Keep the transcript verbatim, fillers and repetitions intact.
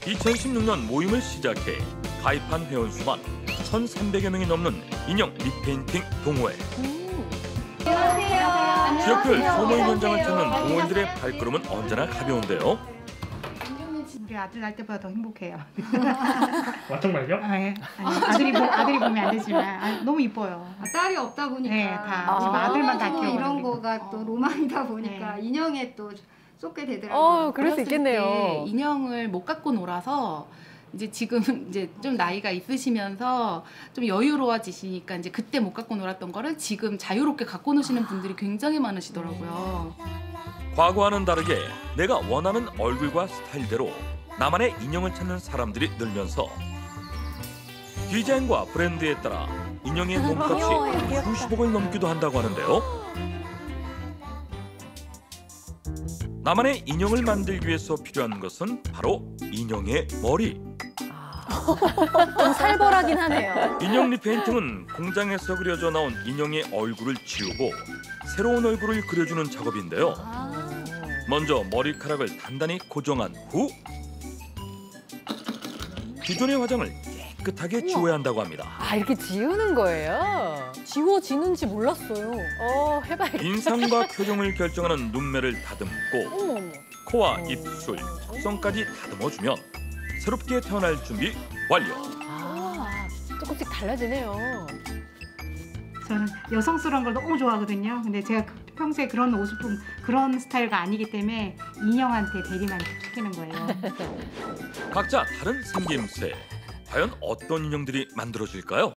이천십육 년 모임을 시작해 가입한 회원 수만 천삼백여 명이 넘는 인형 리페인팅 동호회. 지역별 소모임 현장을 찾는 동호인들의 발걸음은 언제나 가벼운데요. 우리 아들 날 때보다 더 행복해요. 아, 정말요? 아, 예. 아니, 아들이, 보, 아들이 보면 안 되지만 아, 너무 이뻐요. 아, 딸이 없다 보니까 네, 다 지금 아들만 다 키우고 이런 거가 또 로망이다 보니까 네. 인형에 또 쏟게 되더라고요. 어, 그럴 수 어렸을 있겠네요. 때 인형을 못 갖고 놀아서 이제 지금 이제 좀 나이가 있으시면서 좀 여유로워지시니까 이제 그때 못 갖고 놀았던 거를 지금 자유롭게 갖고 노시는 분들이 굉장히 많으시더라고요. 과거와는 다르게 내가 원하는 얼굴과 스타일대로 나만의 인형을 찾는 사람들이 늘면서 디자인과 브랜드에 따라 인형의 몸값이 수십억을 넘기도 한다고 하는데요. 나만의 인형을 만들기 위해서 필요한 것은 바로 인형의 머리. 좀 살벌하긴 하네요. 인형 리페인팅은 공장에서 그려져 나온 인형의 얼굴을 지우고 새로운 얼굴을 그려주는 작업인데요. 먼저 머리카락을 단단히 고정한 후 기존의 화장을 깨끗하게 지워야 한다고 합니다. 아, 이렇게 지우는 거예요? 지워지는지 몰랐어요. 어, 해봐야겠다. 인상과 표정을 결정하는 눈매를 다듬고 어머. 코와 입술, 턱선까지 다듬어주면 새롭게 태어날 준비 완료. 아, 조금씩 달라지네요. 저는 여성스러운 걸 너무 좋아하거든요. 근데 제가 그- 평소에 그런 옷을 좀 그런 스타일가 아니기 때문에 인형한테 대리만 시키는 거예요. 각자 다른 생김새. 과연 어떤 인형들이 만들어질까요?